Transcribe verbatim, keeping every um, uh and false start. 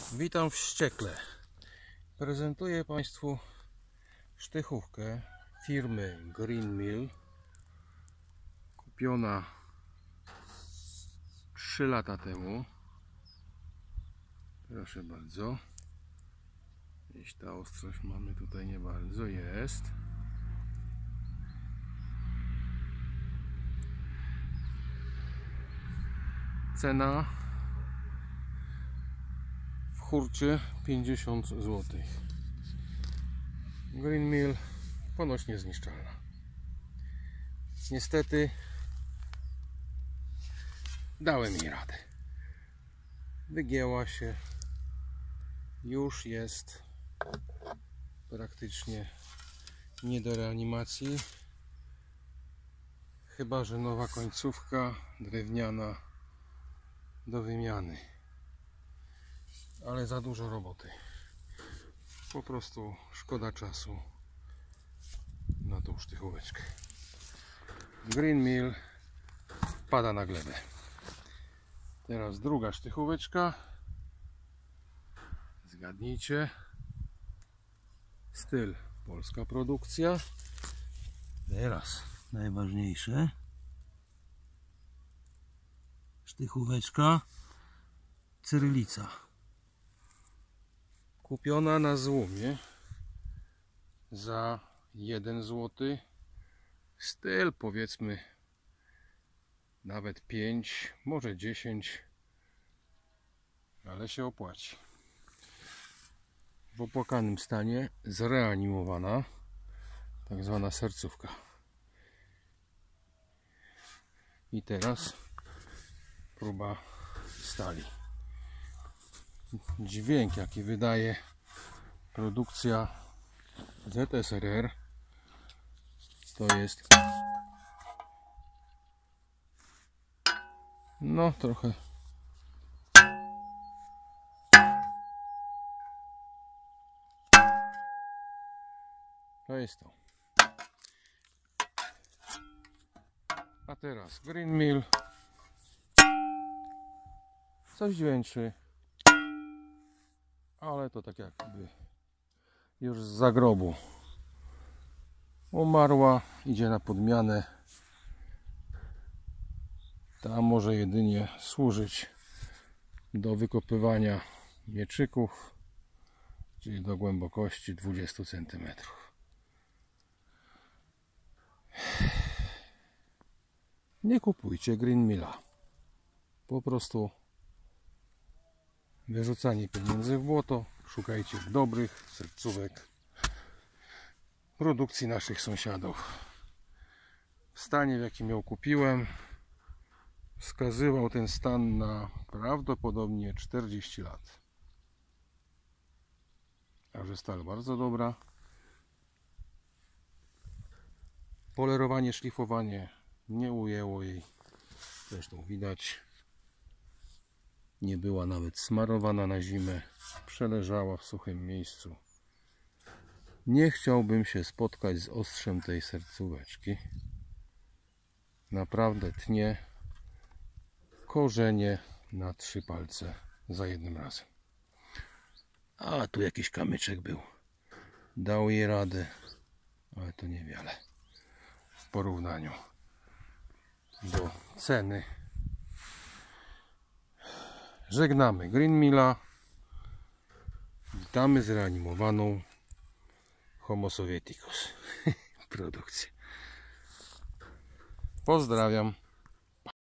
Witam wściekle. Prezentuję Państwu sztychówkę firmy Green Mill, kupiona trzy lata temu. Proszę bardzo. Gdzieś ta ostrość mamy tutaj nie bardzo jest. Cena w hurcie pięćdziesiąt złotych. Green Mill ponoć niezniszczalna. Niestety dałem jej radę. Wygięła się. Już jest praktycznie nie do reanimacji. Chyba że nowa końcówka drewniana do wymiany. Ale za dużo roboty. Po prostu szkoda czasu na tą sztychóweczkę. Green Mill pada na glebę. Teraz druga sztychóweczka. Zgadnijcie. Styl polska produkcja. Teraz najważniejsze. Sztychóweczka cyrylica. Kupiona na złomie za jeden złoty. Styl powiedzmy nawet pięć, może dziesięć, ale się opłaci. W opłakanym stanie, zreanimowana, tak zwana sercówka. I teraz próba stali. Dźwięk jaki wydaje produkcja Z S R R to jest no trochę to jest to. A teraz Green Mill coś dźwięczy, ale to tak jakby już z zagrobu umarła, idzie na podmianę. Ta może jedynie służyć do wykopywania mieczyków, czyli do głębokości dwudziestu centymetrów. Nie kupujcie Green Milla. Po prostu wyrzucanie pieniędzy w błoto. Szukajcie dobrych sercówek produkcji naszych sąsiadów. W stanie, w jakim ją kupiłem, wskazywał ten stan na prawdopodobnie czterdzieści lat. Także stal bardzo dobra. Polerowanie, szlifowanie nie ujęło jej. Zresztą widać. Nie była nawet smarowana na zimę. Przeleżała w suchym miejscu. Nie chciałbym się spotkać z ostrzem tej sercóweczki. Naprawdę tnie korzenie na trzy palce za jednym razem. A tu jakiś kamyczek był. Dał jej radę, ale to niewiele w porównaniu do ceny. Żegnamy Green Milla. Witamy zreanimowaną Homo Sovieticus produkcję. Pozdrawiam.